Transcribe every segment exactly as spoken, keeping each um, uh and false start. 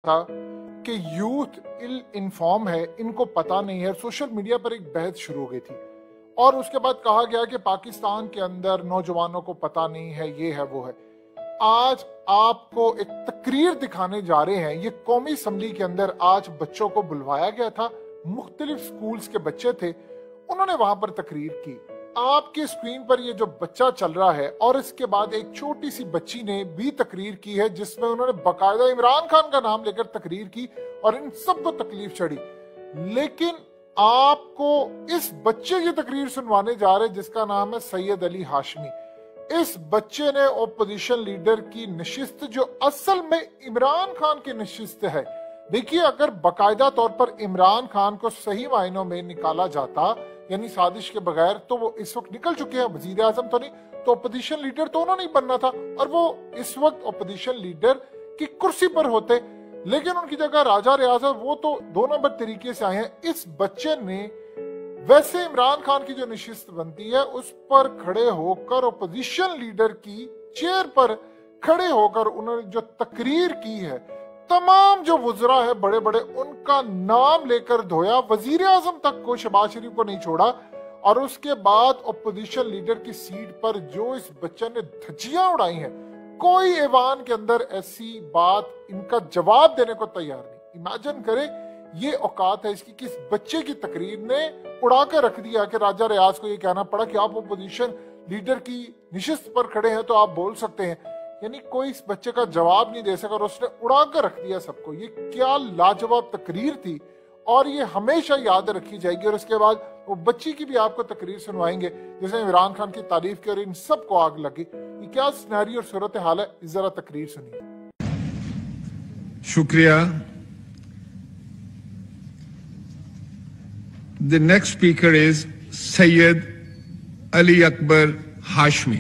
تھا کہ یوتھ ال انفارم ہے، ان کو پتا نہیں ہے. سوشل میڈیا پر ایک بحث شروع ہو گئی تھی اور اس کے بعد کہا گیا کہ پاکستان کے اندر نوجوانوں کو پتا نہیں ہے، یہ ہے وہ ہے. آج آپ کو ایک تقریر دکھانے جا رہے ہیں. یہ قومی اسمبلی کے اندر آج بچوں کو بلوایا گیا تھا، مختلف سکولز کے بچے تھے، انہوں نے وہاں پر تقریر کی. آپ کی اسکرین پر یہ جو بچہ چل رہا ہے اور اس کے بعد ایک چھوٹی سی بچی نے بھی تقریر کی ہے جس میں انہوں نے باقاعدہ عمران خان کا نام لے کر تقریر کی اور ان سب کو تکلیف چڑھی. لیکن آپ کو اس بچے کی تقریر سنوانے جا رہے جس کا نام ہے سید علی ہاشمی. اس بچے نے اپوزیشن لیڈر کی نشست جو اصل میں عمران خان کی نشست ہے. دیکھیے اگر باقاعدہ طور پر عمران خان کو صحیح معنوں میں نکالا جاتا یعنی سازش کے بغیر تو وہ اس وقت نکل چکے ہیں، وزیر اعظم تو نہیں، تو اپوزیشن لیڈر تو انہوں نہیں بننا تھا اور وہ اس وقت اپوزیشن لیڈر کی کرسی پر ہوتے. لیکن ان کی جگہ راجہ ریاض ہے، وہ تو دو نمبر طریقے سے آئے ہیں. اس بچے نے ویسے عمران خان کی جو نشست بنتی ہے اس پر کھڑے ہو کر اپوزیشن لیڈر کی چیئر پر کھڑے ہو کر انہوں نے جو تقریر کی ہے، تمام جو وزراء ہے بڑے بڑے ان کا نام لے کر دھویا، وزیر اعظم تک کو شہباز شریف کو نہیں چھوڑا. اور اس کے بعد اپوزیشن لیڈر کی سیٹ پر جو اس بچے نے دھجیاں اڑائی ہیں، کوئی ایوان کے اندر ایسی بات ان کا جواب دینے کو تیار نہیں. امیجن کرے یہ اوقات ہے اس کی، کس بچے کی تقریر نے اڑا کر رکھ دیا کہ راجہ ریاض کو یہ کہنا پڑا کہ آپ اپوزیشن لیڈر کی نشست پر کھڑے ہیں تو آپ بول سکتے ہیں. یعنی کوئی اس بچے کا جواب نہیں دے سکا اور اس نے اڑا کر رکھ دیا سب کو. یہ کیا لاجواب تقریر تھی اور یہ ہمیشہ یاد رکھی جائے گی. اور اس کے بعد وہ بچی کی بھی آپ کو تقریر سنوائیں گے جس نے عمران خان کی تعریف کی اور ان سب کو آگ لگی. یہ کیا سینیریو اور صورتحال ہے، ذرا تقریر سنیے. شکریہ. The next speaker is Syed Ali Akbar Hashmi.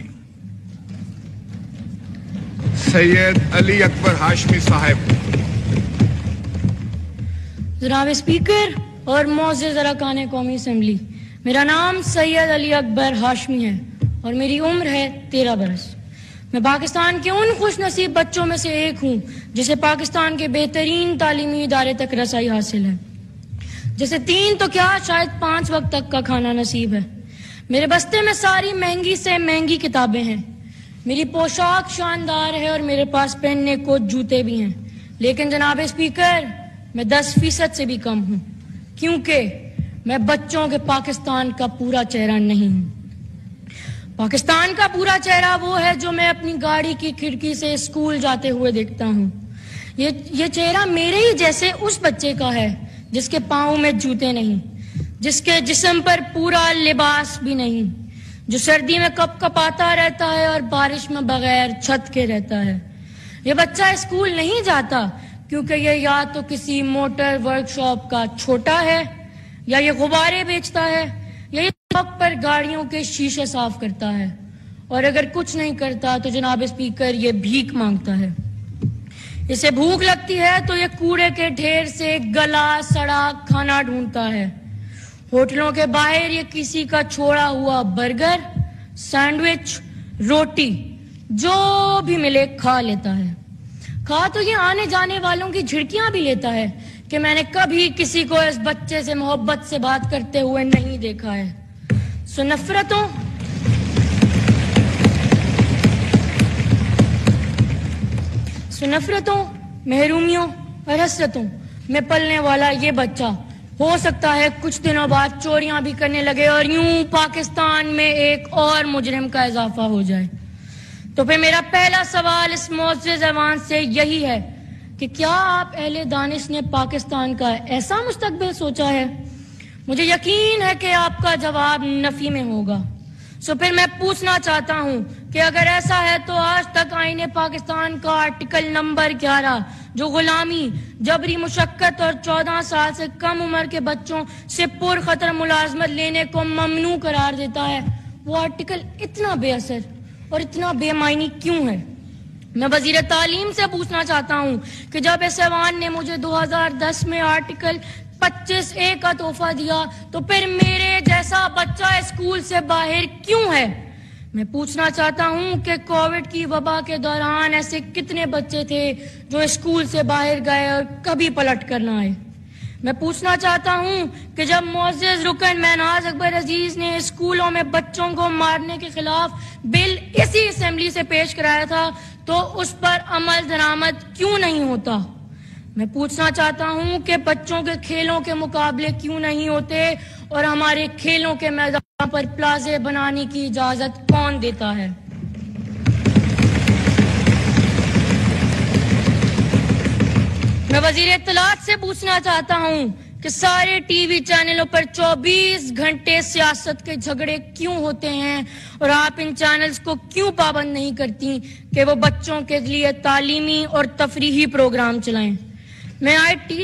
سید علی اکبر ہاشمی صاحب. جناب اسپیکر اور معزز ارکان قومی اسمبلی، میرا نام سید علی اکبر ہاشمی ہے اور میری عمر ہے تیرہ برس. میں پاکستان کے ان خوش نصیب بچوں میں سے ایک ہوں جسے پاکستان کے بہترین تعلیمی ادارے تک رسائی حاصل ہے، جسے تین تو کیا شاید پانچ وقت تک کا کھانا نصیب ہے. میرے بستے میں ساری مہنگی سے مہنگی کتابیں ہیں، میری پوشاک شاندار ہے اور میرے پاس پہننے کو جوتے بھی ہیں. لیکن جناب اسپیکر میں دس فیصد سے بھی کم ہوں، کیونکہ میں بچوں کے پاکستان کا پورا چہرہ نہیں ہوں. پاکستان کا پورا چہرہ وہ ہے جو میں اپنی گاڑی کی کھڑکی سے اسکول جاتے ہوئے دیکھتا ہوں. یہ یہ چہرہ میرے ہی جیسے اس بچے کا ہے جس کے پاؤں میں جوتے نہیں، جس کے جسم پر پورا لباس بھی نہیں، جو سردی میں کپ کپاتا رہتا ہے اور بارش میں بغیر چھت کے رہتا ہے. یہ بچہ اسکول نہیں جاتا کیونکہ یہ یا تو کسی موٹر ورک شاپ کا چھوٹا ہے، یا یہ غبارے بیچتا ہے، یا یہ سڑک پر گاڑیوں کے شیشے صاف کرتا ہے، اور اگر کچھ نہیں کرتا تو جناب اسپیکر یہ بھیک مانگتا ہے. اسے بھوک لگتی ہے تو یہ کوڑے کے ڈھیر سے گلا سڑا کھانا ڈھونڈتا ہے. ہوٹلوں کے باہر یہ کسی کا چھوڑا ہوا برگر، سینڈوچ، روٹی جو بھی ملے کھا لیتا ہے. کھا تو یہ آنے جانے والوں کی جھڑکیاں بھی لیتا ہے کہ میں نے کبھی کسی کو اس بچے سے محبت سے بات کرتے ہوئے نہیں دیکھا ہے. سو نفرتوں سو نفرتوں محرومیوں اور حسرتوں میں پلنے والا یہ بچہ ہو سکتا ہے کچھ دنوں بعد چوریاں بھی کرنے لگے اور یوں پاکستان میں ایک اور مجرم کا اضافہ ہو جائے. تو پھر میرا پہلا سوال اس معزز ایوان سے یہی ہے کہ کیا آپ اہل دانش نے پاکستان کا ایسا مستقبل سوچا ہے؟ مجھے یقین ہے کہ آپ کا جواب نفی میں ہوگا. سو پھر میں پوچھنا چاہتا ہوں کہ اگر ایسا ہے تو آج تک آئین پاکستان کا آرٹیکل نمبر گیارہ جو غلامی، جبری مشقت اور چودہ سال سے کم عمر کے بچوں سے پر خطر ملازمت لینے کو ممنوع قرار دیتا ہے، وہ آرٹیکل اتنا بے اثر اور اتنا بے معنی کیوں ہے؟ میں وزیر تعلیم سے پوچھنا چاہتا ہوں کہ جب اس ایوان نے مجھے دو ہزار دس میں آرٹیکل پچیس اے کا تحفہ دیا تو پھر میرے جیسا بچہ اسکول سے باہر کیوں ہے؟ میں پوچھنا چاہتا ہوں کہ کووڈ کی وبا کے دوران ایسے کتنے بچے تھے جو اسکول سے باہر گئے اور کبھی پلٹ کر نہ آئے. میں پوچھنا چاہتا ہوں کہ جب معزز رکن مہناز اکبر عزیز نے اسکولوں میں بچوں کو مارنے کے خلاف بل اسی اسمبلی سے پیش کرایا تھا تو اس پر عمل درآمد کیوں نہیں ہوتا؟ میں پوچھنا چاہتا ہوں کہ بچوں کے کھیلوں کے مقابلے کیوں نہیں ہوتے اور ہمارے کھیلوں کے میدان پر پلازے بنانے کی اجازت کون دیتا ہے؟ میں وزیر اطلاعات سے پوچھنا چاہتا ہوں کہ سارے ٹی وی چینلوں پر چوبیس گھنٹے سیاست کے جھگڑے کیوں ہوتے ہیں اور آپ ان چینلز کو کیوں پابند نہیں کرتی کہ وہ بچوں کے لیے تعلیمی اور تفریحی پروگرام چلائیں؟ میں آئی ٹی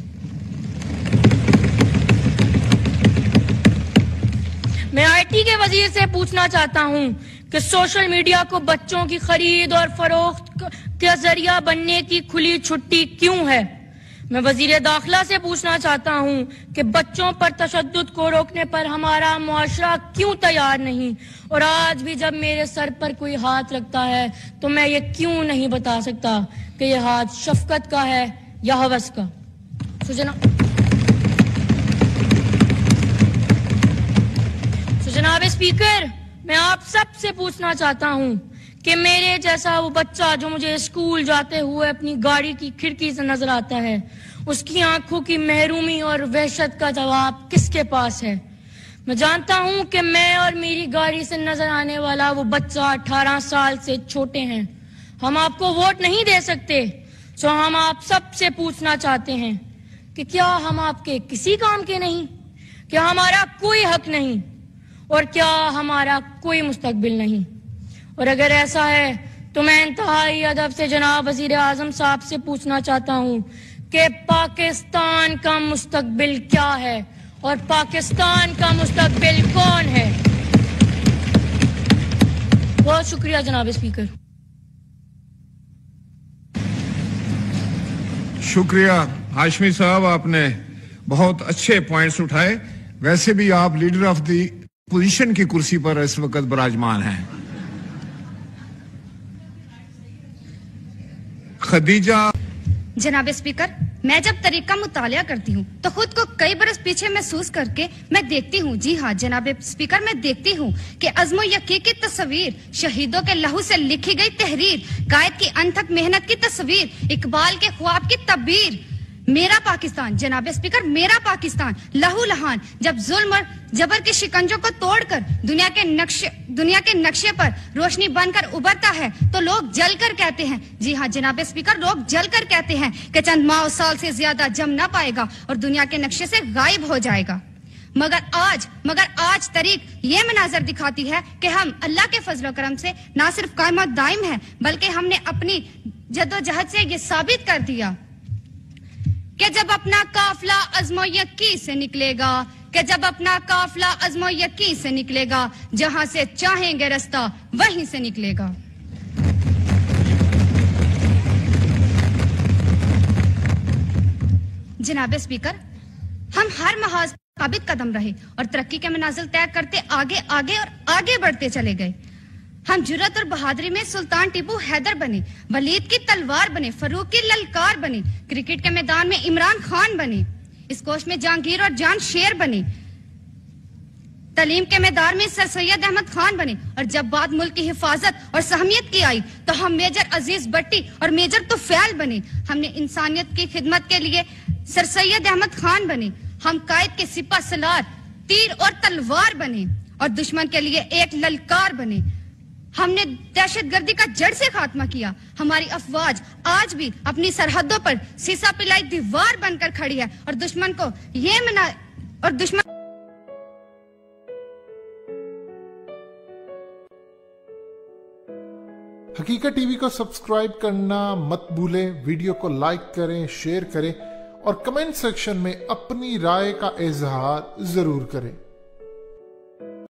میں آئی ٹی کے وزیر سے پوچھنا چاہتا ہوں کہ سوشل میڈیا کو بچوں کی خرید اور فروخت کا ذریعہ بننے کی کھلی چھٹی کیوں ہے؟ میں وزیر داخلہ سے پوچھنا چاہتا ہوں کہ بچوں پر تشدد کو روکنے پر ہمارا معاشرہ کیوں تیار نہیں اور آج بھی جب میرے سر پر کوئی ہاتھ رکھتا ہے تو میں یہ کیوں نہیں بتا سکتا کہ یہ ہاتھ شفقت کا ہے یا ہوس کا؟ سو جناب سو جناب اسپیکر، میں آپ سب سے پوچھنا چاہتا ہوں کہ میرے جیسا وہ بچہ جو مجھے اسکول جاتے ہوئے اپنی گاڑی کی کھڑکی سے نظر آتا ہے، اس کی آنکھوں کی محرومی اور وحشت کا جواب کس کے پاس ہے؟ میں جانتا ہوں کہ میں اور میری گاڑی سے نظر آنے والا وہ بچہ اٹھارہ سال سے چھوٹے ہیں. ہم آپ کو ووٹ نہیں دے سکتے، سو ہم آپ سب سے پوچھنا چاہتے ہیں کہ کیا ہم آپ کے کسی کام کے نہیں؟ کیا ہمارا کوئی حق نہیں؟ اور کیا ہمارا کوئی مستقبل نہیں؟ اور اگر ایسا ہے تو میں انتہائی ادب سے جناب وزیر اعظم صاحب سے پوچھنا چاہتا ہوں کہ پاکستان کا مستقبل کیا ہے اور پاکستان کا مستقبل کون ہے؟ بہت شکریہ جناب اسپیکر. شکریہ ہاشمی صاحب، آپ نے بہت اچھے پوائنٹس اٹھائے. ویسے بھی آپ لیڈر آف دی پوزیشن کی کرسی پر اس وقت براجمان ہیں. خدیجہ. جناب اسپیکر، میں جب طریقہ مطالعہ کرتی ہوں تو خود کو کئی برس پیچھے محسوس کر کے میں دیکھتی ہوں، جی ہاں جناب اسپیکر، میں دیکھتی ہوں کہ عزم و یقین کی تصویر، شہیدوں کے لہو سے لکھی گئی تحریر، قائد کی انتھک محنت کی تصویر، اقبال کے خواب کی تعبیر. میرا پاکستان جناب اسپیکر، میرا پاکستان لہو لہان جب ظلم اور جبر کے شکنجوں کو توڑ کر دنیا کے نقشے دنیا کے نقشے پر روشنی بن کر ابھرتا ہے تو لوگ جل کر کہتے ہیں، جی ہاں جناب اسپیکر، لوگ جل کر کہتے ہیں کہ چند ماہ و سال سے زیادہ جم نہ پائے گا اور دنیا کے نقشے سے غائب ہو جائے گا. مگر آج مگر آج تاریخ یہ مناظر دکھاتی ہے کہ ہم اللہ کے فضل و کرم سے نہ صرف قائم و دائم ہیں بلکہ ہم نے اپنی جدوجہد سے یہ ثابت کر دیا کہ جب اپنا قافلہ عزم و یقین سے نکلے گا کہ جب اپنا قافلہ عزم و یقین سے نکلے گا جہاں سے چاہیں گے رستہ وہیں سے نکلے گا. جناب اسپیکر، ہم ہر محاذ ثابت قدم رہے اور ترقی کے منازل طے کرتے آگے آگے اور آگے بڑھتے چلے گئے. ہم جرات اور بہادری میں سلطان ٹیپو حیدر بنے، ولید کی تلوار بنے، فاروق کی للکار بنے، کرکٹ کے میدان میں عمران خان بنے، اس کوش میں جہانگیر اور جان شیر بنے، تعلیم کے میدان میں سر سید احمد خان بنے، اور جب بات ملک کی حفاظت اور سہمیت کی آئی تو ہم میجر عزیز بٹی اور میجر طفیل بنے. ہم نے انسانیت کی خدمت کے لیے سر سید احمد خان بنے. ہم قائد کے سپہ سالار، تیر اور تلوار بنے اور دشمن کے لیے ایک للکار بنے. ہم نے دہشت گردی کا جڑ سے خاتمہ کیا. ہماری افواج آج بھی اپنی سرحدوں پر سیسا پلائی دیوار بن کر کھڑی ہے اور دشمن کو یہ منا اور دشمن حقیقت ٹی وی کو سبسکرائب کرنا مت بھولیں، ویڈیو کو لائک کریں، شیئر کریں اور کمنٹ سیکشن میں اپنی رائے کا اظہار ضرور کریں.